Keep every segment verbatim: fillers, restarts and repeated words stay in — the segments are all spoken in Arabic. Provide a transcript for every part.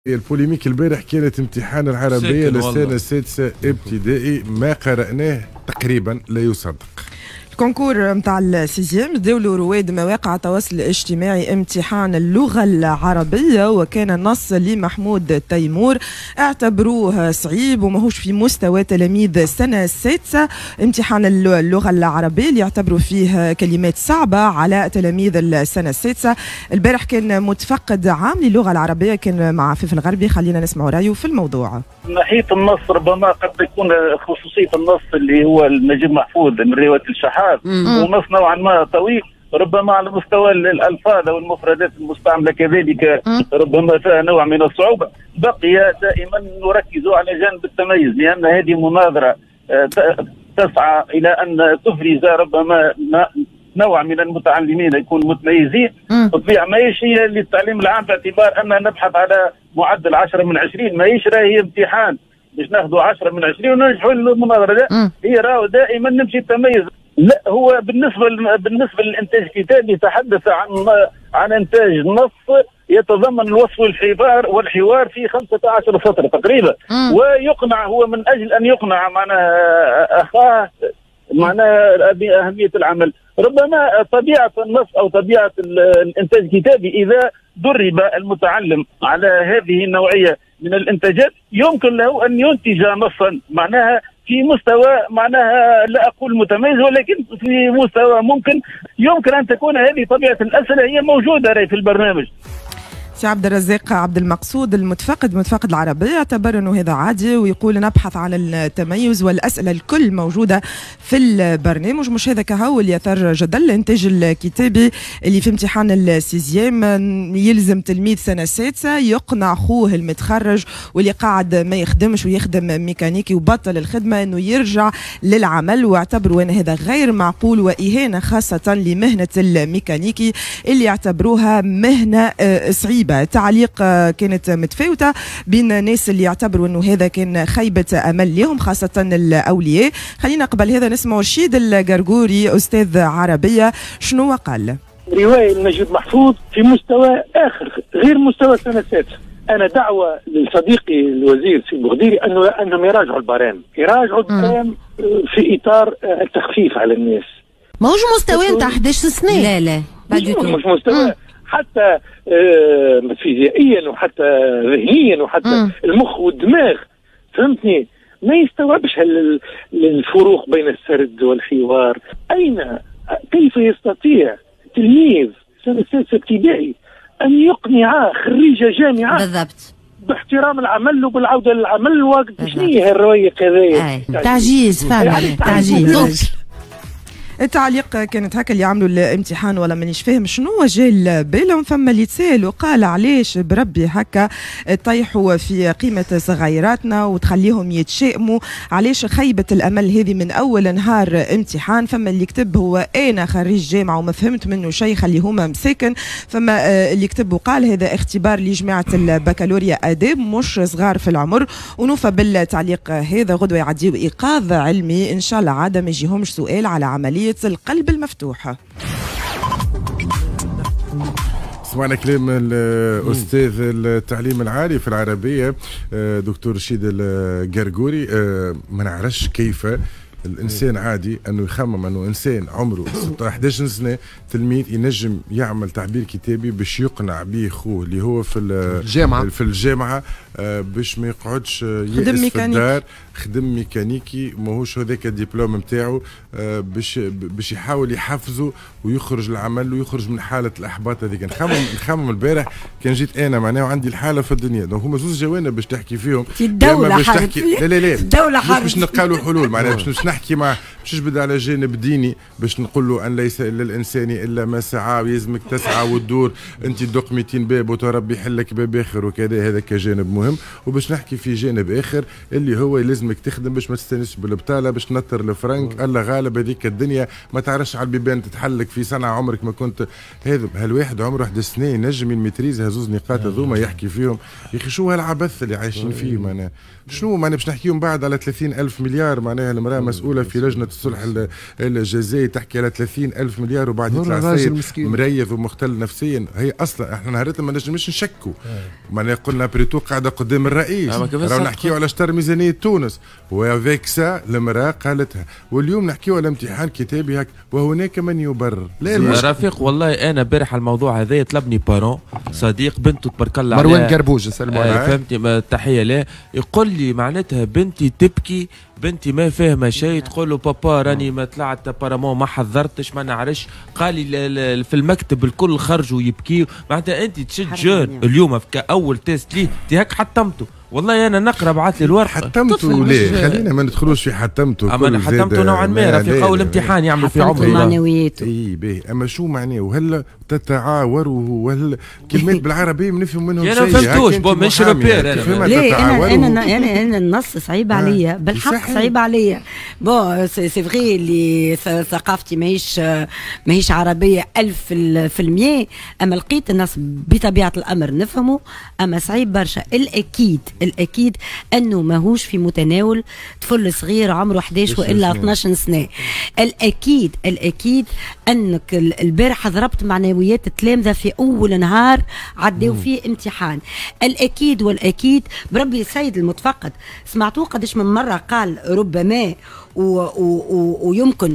البوليميك البارح كانت امتحان العربية للسنة السادسة ابتدائي، ما قرأناه تقريبا لا يصدق. الكونكور متاع السيزيام داولوا رواد مواقع التواصل الاجتماعي امتحان اللغة العربية، وكان النص لمحمود تيمور اعتبروه صعيب وماهوش في مستوى تلاميذ السنة السادسة. امتحان اللغة العربية اللي يعتبروا فيه كلمات صعبة على تلاميذ السنة السادسة. البارح كان متفقد عام للغة العربية كان مع عفيف الغربي، خلينا نسمع رأيه في الموضوع. من ناحية النص ربما قد تكون خصوصية النص اللي هو نجيب محفوظ من رواية الشحات ونص نوعا ما طويل، ربما على مستوى الألفاظ والمفردات المستعملة كذلك ربما فيها نوع من الصعوبة. بقي دائما نركز على جانب التميز، لأن هذه مناظرة تسعى إلى أن تفرز ربما نوع من المتعلمين يكونوا متميزين. بالطبيعة ماهيش هي للتعليم العام، باعتبار أن نبحث على معدل عشرة من عشرين، ماهيش راهي امتحان باش ناخذوا عشرة من عشرين وننجحوا المناظرة. لا، هي راهو دائما نمشي التميز. لا، هو بالنسبة بالنسبة للإنتاج الكتابي يتحدث عن عن إنتاج نص يتضمن الوصف والحوار والحوار في خمسة عشر سطر تقريبا، ويقنع هو من أجل أن يقنع معناها أخاه معناها بأهمية العمل. ربما طبيعة النص أو طبيعة الإنتاج الكتابي إذا درب المتعلم على هذه النوعية من الإنتاجات يمكن له أن ينتج نصا معناها في مستوى معناها لا أقول متميز، ولكن في مستوى ممكن يمكن أن تكون هذه طبيعة الأسئلة هي موجودة في البرنامج. سي عبد الرزاق عبد المقصود المتفقد متفقد العربية اعتبر انه هذا عادي، ويقول نبحث عن التميز والاسئله الكل موجوده في البرنامج. مش هذا كهو اللي يثار جدل الانتاج الكتابي اللي في امتحان السيزيام يلزم تلميذ سنه سادسه يقنع اخوه المتخرج واللي قاعد ما يخدمش ويخدم ميكانيكي وبطل الخدمه انه يرجع للعمل، واعتبروا ان هذا غير معقول واهانه خاصه لمهنه الميكانيكي اللي يعتبروها مهنه صعيبه. تعليق كانت متفاوتة بين الناس اللي يعتبروا انه هذا كان خيبة امل لهم خاصة الاولياء. خلينا قبل هذا نسمع رشيد القرقوري استاذ عربية شنو قال. رواية نجيب محفوظ في مستوى اخر غير مستوى السنة السادسة. انا دعوة لصديقي الوزير سي بوغديري انه انهم يراجعوا البرامج، يراجعوا البرامج في اطار التخفيف على الناس. ماهوش مستوى نتاع احد عشر سنة. لا لا مش مستوى حتى آه فيزيائيا وحتى ذهنيا وحتى مم. المخ والدماغ، فهمتني؟ ما يستوعبش الفروق بين السرد والحوار. أين كيف يستطيع تلميذ سنة سادسة ابتدائي أن يقنع خريج جامعة بالضبط باحترام العمل وبالعودة للعمل؟ وقت شنو هي الرواية كذا؟ تعجيز فعلا تعجيز. التعليق كانت هكا اللي عملوا الامتحان ولا مانيش فاهم شنو جا بالهم. فما اللي تسال وقال علاش بربي هكا طيحوا في قيمه صغيراتنا وتخليهم يتشائموا، علاش خيبه الامل هذه من اول نهار امتحان. فما اللي كتب هو انا خريج جامعه وما فهمت منه شيء خلي هما مساكن. فما اللي كتب وقال هذا اختبار لجامعه البكالوريا اداب مش صغار في العمر. ونوفى بالتعليق هذا غدوه يعديوا ايقاظ علمي ان شاء الله عاد ما يجيهمش سؤال على عمليه القلب المفتوحة. سمعنا كلام الأستاذ التعليم العالي في العربية دكتور رشيد القرقوري. ما نعرفش كيف الانسان عادي انه يخمم انه انسان عمره احد عشر سنه تلميذ ينجم يعمل تعبير كتابي باش يقنع به خوه اللي هو في الجامعه في الجامعه باش ما يقعدش يأس في الدار خدم ميكانيكي ماهوش هذاك الدبلوم نتاعو، باش باش يحاول يحفزه ويخرج العمل ويخرج من حاله الاحباط هذيك. نخمم نخمم البارح كان جيت انا معناه وعندي الحاله في الدنيا، دونك هما زوج جوانب باش تحكي فيهم. الدوله باش تحكي لا لا لا الدوله مش باش نلقى له حلول معناها باش نحكي مع باش نجبد على جانب ديني باش نقول له ان ليس الا الانسان الا ما سعى ويلزمك تسعى وتدور، انت تدق مئتين باب وتربي يحلك باب اخر وكذا، هذا كجانب مهم. وباش نحكي في جانب اخر اللي هو يلزم لازمك تخدم باش ما تستانسش بالبطاله، باش تنطر الفرنك، الا غالب هذيك الدنيا ما تعرفش على البيبان تتحلك في سنه عمرك ما كنت. هذا هالواحد عمره واحد سنه ينجم يميتريز هزوز نقاط هذوما يحكي فيهم. يا اخي شو هالعبث اللي عايشين فيه معناها؟ شنو معناها باش نحكيهم بعد على ثلاثين ألف مليار؟ معناها المراه مسؤوله في لجنه الصلح الجزائي تحكي على ثلاثين ألف مليار وبعد يطلع سيد مريض ومختل نفسيا. هي اصلا احنا نهارتها ما نجمش نشكوا معناها قلنا بريتو قاعده قدام الرئيس راهو نحكيو على شطر ميزانيه تونس وافيك سا المراه قالتها، واليوم نحكيو على امتحان كتابي هك وهناك من يبرر. لا رفيق والله انا بارح الموضوع هذا طلبني بارون صديق بنته تبارك الله عليه مروان قربوج سلموا عليه فهمتي تحيه له، يقول لي معناتها بنتي تبكي، بنتي ما فاهمه شيء، تقول له بابا راني ما طلعت ابارامون ما حضرتش ما نعرفش، قال لي في المكتب الكل خرجوا يبكيوا. معناتها انت تشد جون اليوم في كاول تيست ليه انت هيك حطمته. والله انا نقرا بعث لي الورقه حتمته ليه؟ خلينا ما ندخلوش في حتمته. اما انا حتمته نوعا ما في اول امتحان يعمل في عمره معنوياته. اي باهي، اما شو معناه؟ وهل تتعاوروا وهل كلمات بالعربي ما نفهم منهم شيء؟ انا ما فهمتوش بون مش روبير انا. ليه انا انا انا انا النص صعيب عليا بالحق صعيب عليا. بون سي فغي اللي ثقافتي ماهيش ماهيش عربيه ألف في المية، اما لقيت النص بطبيعه الامر نفهمه، اما صعيب برشا. الاكيد الاكيد انه ماهوش في متناول طفل صغير عمره احد عشر والا اثناش سنه. الاكيد الاكيد انك البارحه ضربت معنويات التلامذه في اول نهار عداو فيه امتحان. الاكيد والاكيد بربي السيد المتفقد سمعتوه قداش من مره قال ربما و و و ويمكن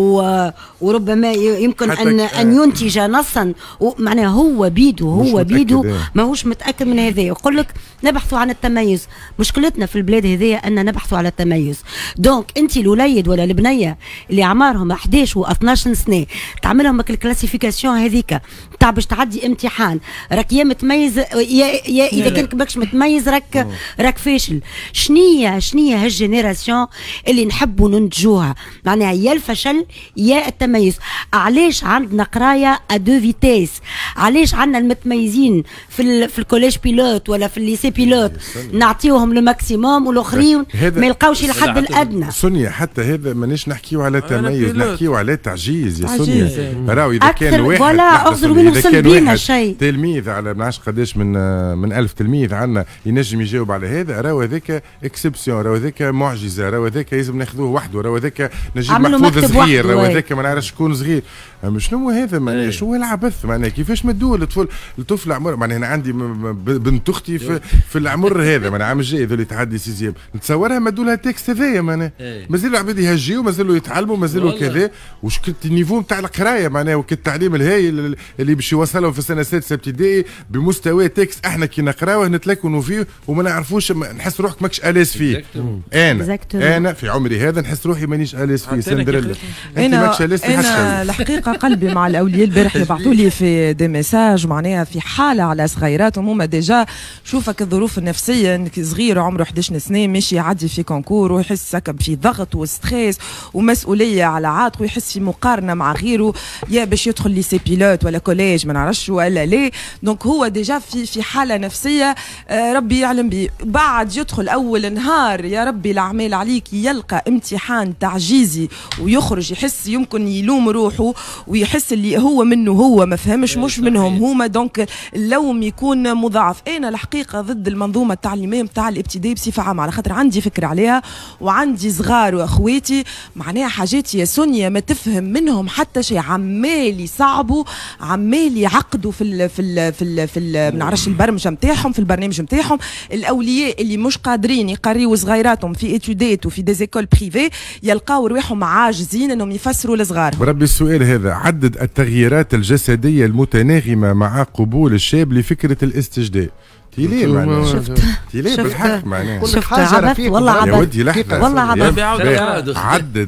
و وربما يمكن ان آه ان ينتج نصا، معناها هو بيدو هو بيدو ماهوش متاكد من هذا. يقول لك نبحثوا عن التميز. مشكلتنا في البلاد هذه ان نبحثوا على التميز. دونك انت الوليد ولا البنيه اللي اعمارهم احد عشر و اثناش سنه تعملهم الكلاسيفيكاسيون هذيك تاع باش تعدي امتحان، راك يا متميز يا, يا اذا كنت ماكش متميز راك راك فاشل. شنية شنية هالجينيراسيون اللي نحبوا ننتجوها؟ معناها يا الفشل يا التميز. علاش عندنا قرايه ادو فيتيس؟ علاش عندنا المتميزين في ال في الكوليج بيلوت ولا في الليسي بيلوت نعطيوهم لو ماكسيموم والاخرين ما يلقاوش الحد الادنى؟ سونيا حتى هذا مانيش نحكيو على تميز، نحكيو على تعجيز يا سونيا. راهو اذا كان واحد اذا كان واحد تلميذ على ما عرفش قداش من من ألف تلميذ عندنا ينجم يجاوب على هذا، راهو هذاك اكسبسيون، راهو هذاك معجزه، راهو هذاك لازم ناخذوه وحده، راهو هذاك نجيب محفوظ صغير، راهو هذاك ما نعرفش شكون صغير. شنو هذا معناها؟ شو العبث معناها؟ كيفاش مدوا الطفل الطفل عمر معناها؟ انا عندي بنت اختي في, في العمر هذا معناها عام الجاي ذولي تعدي سيزيام، نتصورها مدوا لها التكست هذايا معناها مازالوا عباد يهجيوا مازالوا يتعلموا مازالوا كذا. وش كنت النيفو نتاع القرايه معناها وكالتعليم الهايل اللي باش يوصلهم في السنه السادسه ابتدائي بمستوى تكست احنا كي نقراوه نتلكنوا فيه وما نعرفوش، نحس روحك ماكش اليس فيه. انا انا في عمري هذا نحس روحي مانيش اليس فيه. سندريلا انت ماكش اليس فيه. انا الحقيقه قلبي مع الاولياء البارح يبعثوا لي في دي ميساج معناها في حاله على صغيراتهم هما ديجا. شوفك الظروف النفسيه انك صغير عمره احد عشر سنه ماشي يعدي في كونكور ويحس سكب في ضغط وستريس ومسؤوليه على عاتقه ويحس في مقارنه مع غيره، يا باش يدخل ليسي بيلوت ولا كوليج ما نعرفش ولا ليه. دونك هو ديجا في في حاله نفسيه آه ربي يعلم به. بعد يدخل اول نهار يا ربي الاعمال عليك يلقى امتحان تعجيزي ويخرج يحس يمكن يلوم روحه ويحس اللي هو منه هو ما فهمش مش منهم هما. دونك اللوم يكون مضاعف. انا الحقيقه ضد المنظومه التعليميه نتاع الابتدائي بصفه عامه على خاطر عندي فكره عليها وعندي صغار واخواتي معناها حاجات يا سونيا ما تفهم منهم حتى شيء. عمال يصعبوا عمال يعقدوا في ال في ال في ال في ال ما نعرفش البرمجه نتاعهم في البرنامج نتاعهم. الاولياء اللي مش قادرين يقريوا صغيراتهم في اتودات وفي ديزيكول بريفي يلقاو رواحهم عاجزين انهم يفسروا لصغارهم. بربي السؤال هذا عدد التغييرات الجسديه المتناغمه مع قبول الشاب لفكره الاستجداء. تيلي معناها شفت تيلي بالحق معناها شفت عبث والله عبث يا ودي لحظه والله عبث. عدد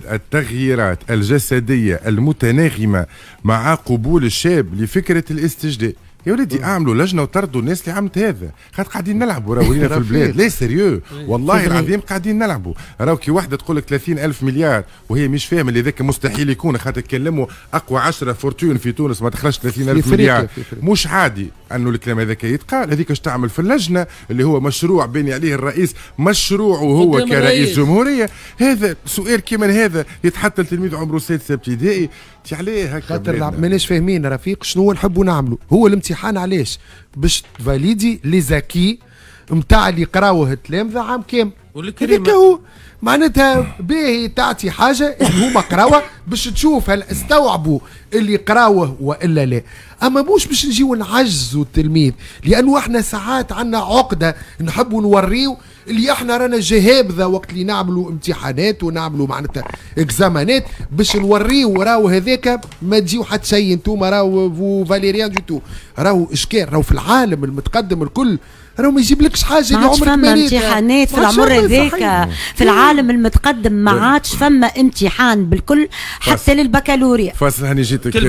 التغييرات الجسديه المتناغمه مع قبول الشاب لفكره الاستجداء. يا ولدي اعملوا لجنه وطردوا الناس اللي عملت هذا، خاطر قاعدين نلعبوا راهو هنا في البلاد، لا سيريو والله العظيم قاعدين نلعبوا. راهو كي واحده تقول لك ثلاثين ألف مليار وهي مش فاهمه اللي ذاك مستحيل يكون، خاطر تكلموا اقوى عشرة فورتون في تونس ما تخرجش ثلاثين ألف مليار، مش عادي انه الكلام هذاك يتقال. هذيك اش تعمل في اللجنه اللي هو مشروع بني عليه الرئيس، مشروعه هو كرئيس جمهوريه. هذا سؤال كيما هذا يتحط لتلميذ عمره سادسه ابتدائي تي عليه هكا؟ خاطر ماناش فاهمين رفيق شنو نحبوا نعملوا. هو الامتحان علاش؟ باش تفاليدي لي زاكي نتاع اللي قراوه التلامذه عام كامل. هذاك هو معناتها باهي تعطي حاجه اللي هما قراوه باش تشوف هل استوعبوا اللي قراوه والا لا. اما مش باش نجيو نعجزوا التلميذ، لانه احنا ساعات عندنا عقده نحبوا نوريو اللي احنا رانا جهابذه وقت اللي نعملوا امتحانات ونعملوا معناتها اكزامانات باش نوريو راهو هذاك ما تجيو حتى شيء انتوما راهو فو فاليريان دو تو. راهو اشكال راهو في العالم المتقدم الكل راهو ما يجيبلكش حاجه اللي عمرك ما عادش فما امتحانات في العمر هذاك في العالم المتقدم، ما عادش فما امتحان بالكل حتى للبكالوريا. فاصل هاني جيتك